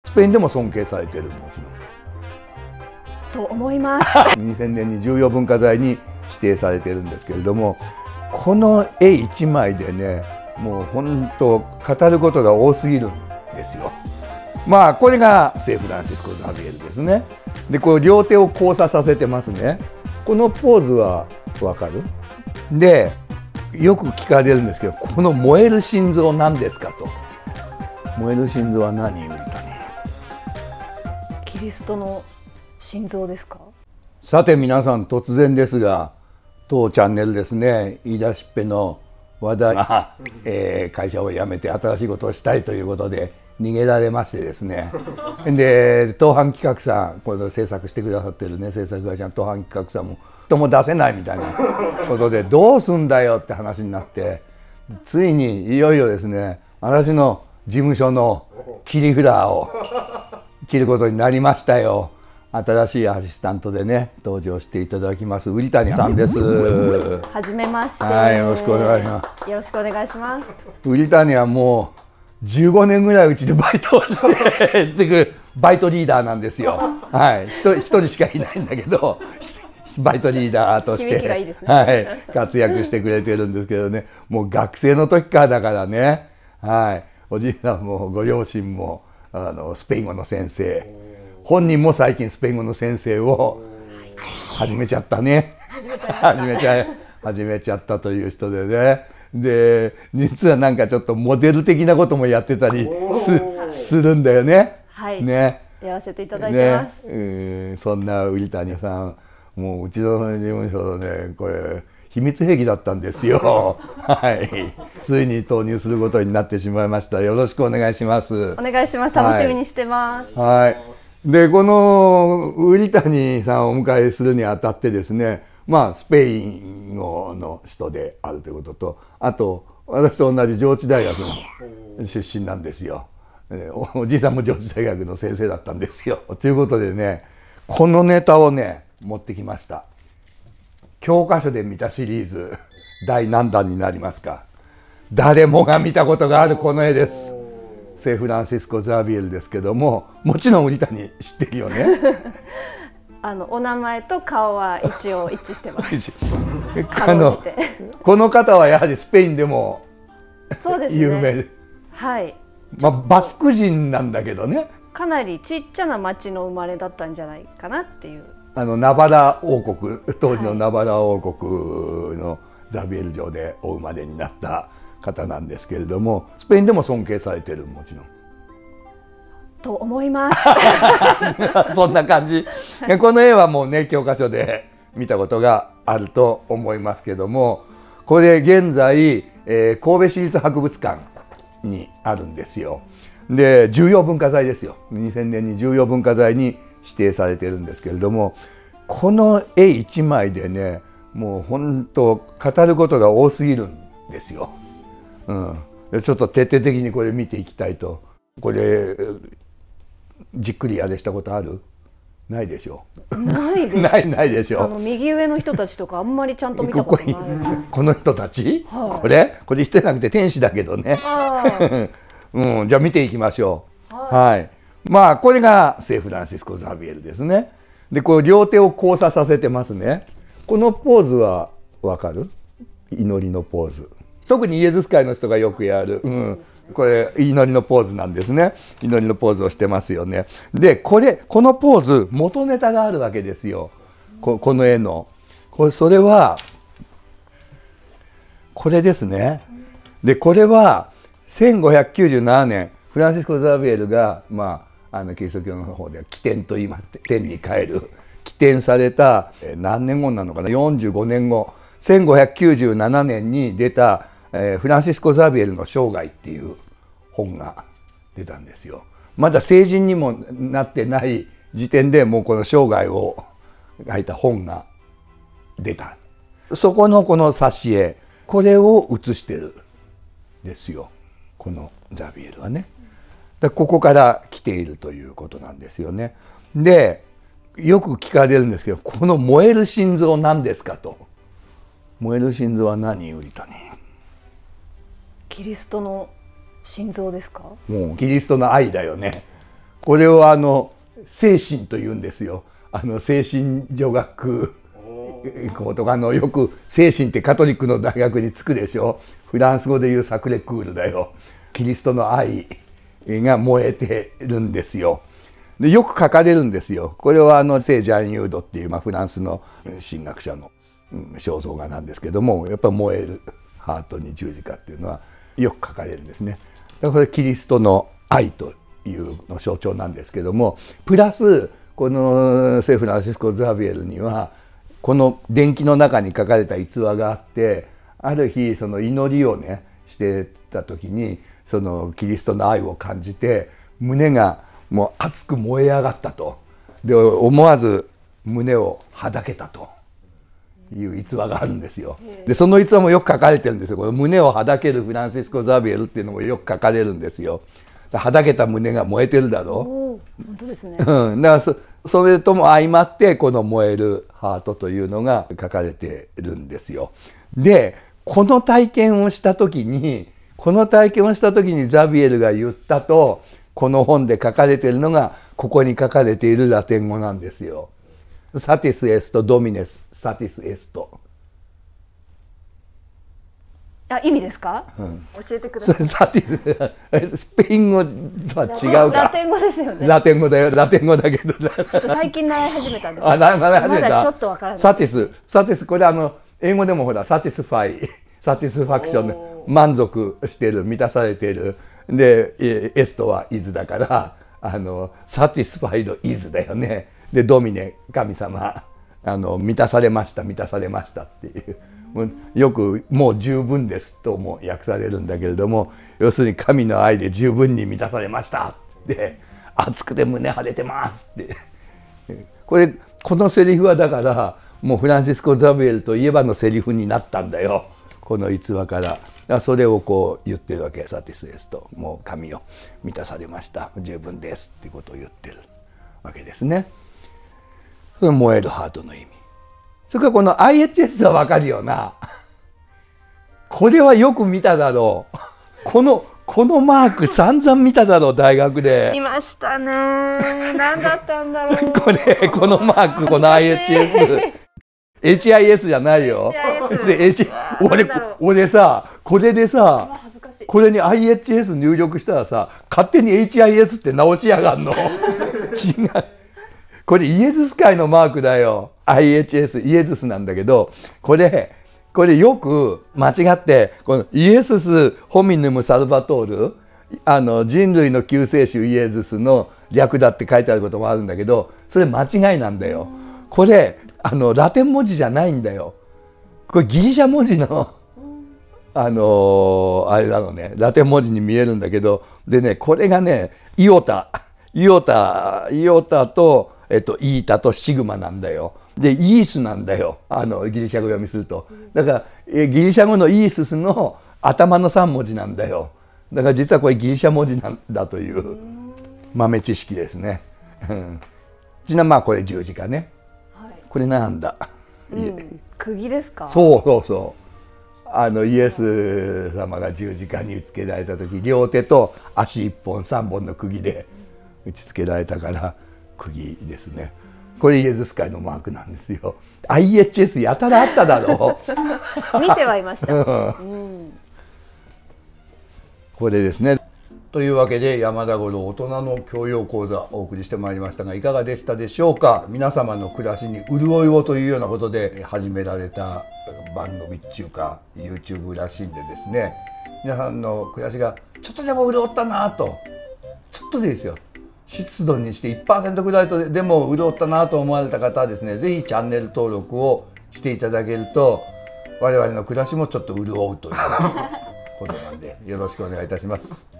スペインでも尊敬されてる、もちろん。 と思います。 2000年に重要文化財に指定されてるんですけれども、この絵一枚でね、もう本当語ることが多すぎるんですよ。まあこれが聖フランシスコ・ザビエルですね。でこう両手を交差させてますね。このポーズはわかる？でよく聞かれるんですけど、この燃える心臓なんですかと。燃える心臓は何？ウリタニ。 キリストの心臓ですか？ さて皆さん、突然ですが当チャンネルですね、言い出しっぺの話題が、会社を辞めて新しいことをしたいということで逃げられましてですねで東販企画さん、これ制作してくださってるね制作会社の東販企画さんも人も出せないみたいなことでどうすんだよって話になって、ついにいよいよですね、私の事務所の切り札を切ることになりましたよ。新しいアシスタントでね登場していただきます瓜谷さんです。 はじめまして。 はい、よろしくお願いします。 よろしくお願いします。 瓜谷はもう15年ぐらいうちでバイトをしてバイトリーダーなんですよ。はい、一人しかいないんだけどバイトリーダーとして、 響きがいいですね。 はい、活躍してくれてるんですけどね、もう学生の時からだからね、はい、おじいさんもご両親もスペイン語の先生、本人も最近スペイン語の先生を始めちゃったね。始めちゃったという人でね。で実はなんかちょっとモデル的なこともやってたりするんだよね。 はい。 ね。 やらせていただいてます。 ね、そんな瓜谷さん、もううちの事務所のね、これ秘密兵器だったんですよ。はい。ついに投入することになってしまいました。よろしくお願いします。 お願いします。楽しみにしてます。 はい。でこの瓜谷さんをお迎えするにあたってですね、まあスペイン語の人であるということと、あと私と同じ上智大学の出身なんですよ。おじいさんも上智大学の先生だったんですよ。ということでね、このネタをね持ってきました。教科書で見たシリーズ第何弾になりますか？誰もが見たことがあるこの絵です。聖フランシスコ・ザビエルですけども、もちろん瓜谷知ってるよね。 お名前と顔は一応一致してます。 この方はやはりスペインでもそうですね、 有名で、 はい、 まあ、バスク人なんだけどね、 かなりちっちゃな町の生まれだったんじゃないかなっていう。 ナバラ王国、当時のナバラ王国のザビエル城でお生まれになった方なんですけれども、スペインでも尊敬されてる、もちろん。 と思います。 そんな感じ。この絵はもうね教科書で見たことがあると思いますけども、これ現在、神戸市立博物館にあるんですよ。で重要文化財ですよ。2000年に重要文化財に指定されてるんですけれども、この絵一枚でね、もう本当語ることが多すぎるんですよ。ちょっと徹底的にこれ見ていきたいと。これじっくりあれしたことある？ないでしょ。 ないです。 ないでしょ。 右上の人たちとかあんまりちゃんと見たことないです。 この人たち？ はい、 これ人じゃなくて天使だけどね。じゃあ見ていきましょう。はい。まあこれが聖フランシスコ・ザビエルですね。でこう両手を交差させてますね。このポーズはわかる？祈りのポーズ。特にイエズス会の人がよくやる、これ祈りのポーズなんですね。祈りのポーズをしてますよね。でこのポーズ元ネタがあるわけですよ。この絵のそれはこれですね。でこれは1597年フランシスコ・ザビエルが、キリスト教の方では起点と言います。天に帰る起点された何年後なのかな、45年後、1597年に出たフランシスコ・ザビエルの生涯っていう本が出たんですよ。まだ成人にもなってない時点でもうこの生涯を書いた本が出た。そこのこの挿絵、これを写してるんですよ、このザビエルはね。ここから来ているということなんですよね。でよく聞かれるんですけど、この燃える心臓なんですかと。燃える心臓は何？瓜谷。 キリストの心臓ですか？ もうキリストの愛だよね。 これを精神と言うんですよ。精神女学校とかよく精神ってカトリックの大学につくでしょ。フランス語で言うサクレクールだよ。キリストの愛が燃えてるんですよ。でよく書かれるんですよ。これは聖ジャン・ユードっていう、フランスの神学者の肖像画なんですけども、やっぱり燃えるハートに十字架っていうのはよく書かれるんですね。だからこれキリストの愛というの象徴なんですけども、プラスこの聖フランシスコ・ザビエルにはこの伝記の中に書かれた逸話があって、ある日その祈りをねしてた時にそのキリストの愛を感じて胸がもう熱く燃え上がったと。で思わず胸をはだけたという逸話があるんですよ。でその逸話もよく書かれてるんですよ。この胸をはだけるフランシスコ・ザビエルっていうのもよく書かれるんですよ。はだけた胸が燃えてるだろう。 本当ですね。 だからそれとも相まってこの燃えるハートというのが書かれてるんですよ。でこの体験をした時にザビエルが言ったとこの本で書かれているのがここに書かれているラテン語なんですよ。サティスエストドミネスサティスエスト。 意味ですか？教えてください。 サティスペイン語とは違うか。 ラテン語ですよね。 ラテン語だよ。ラテン語だけど。 ちょっと最近習い始めたんです。 習い始めた。 まだちょっとわからない。 サティスこれ英語でもほらサティスファイサティスファクション満足している満たされているでエストはイズだからサティスファイドイズだよね。でドミネ神様満たされましたっていうよくもう十分ですとも訳されるんだけれども、要するに神の愛で十分に満たされましたって熱くて胸張れてますってこのセリフはだからもうフランシスコ・ザビエルといえばのセリフになったんだよ、この逸話から。だからそれをこう言ってるわけ。サティスエスト、もう神を満たされました十分ですっていうことを言ってるわけですね。それ燃えるハートの意味。それからこの IHS はわかるよな。これはよく見ただろう。このマーク散々見ただろう、大学で。 見ましたね。何だったんだろう。 このマーク、この IHS。HIS じゃないよ。俺さ、これでさ、これに IHS 入力したらさ、勝手に HIS って直しやがんの。違う。これイエズス会のマークだよ。IHS、イエズスなんだけど、これよく間違って、このイエスス・ホミヌム・サルバトール、人類の救世主イエズスの略だって書いてあることもあるんだけど、それ間違いなんだよ。これ、ラテン文字じゃないんだよ。これギリシャ文字の、あれなのね、ラテン文字に見えるんだけど、でね、これがね、イオタと、イータとシグマなんだよ。でイースなんだよ、ギリシャ語読みすると。だからギリシャ語のイーススの頭の3文字なんだよ。だから実はこれギリシャ文字なんだという豆知識ですね。ちなみにこれ十字架ね、はい、これなんだ、 釘ですか？ そうイエス様が十字架に打ち付けられた時、両手と足1本3本の釘で打ち付けられたから釘ですね。これイエズス会のマークなんですよ。IHS やたらあっただろう。 見てはいました。 これですね。というわけで山田五郎大人の教養講座お送りしてまいりましたが、いかがでしたでしょうか。皆様の暮らしに潤いをというようなことで始められた番組っていうか YouTube らしいんでですね、皆さんの暮らしがちょっとでも潤ったなと、ちょっとでいいですよ、湿度にして 1% ぐらいでも潤ったなと思われた方はですね、ぜひチャンネル登録をしていただけると我々の暮らしもちょっと潤うということなんでよろしくお願いいたします。